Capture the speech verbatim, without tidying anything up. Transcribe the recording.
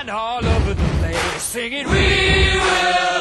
and all over the place, singing, we will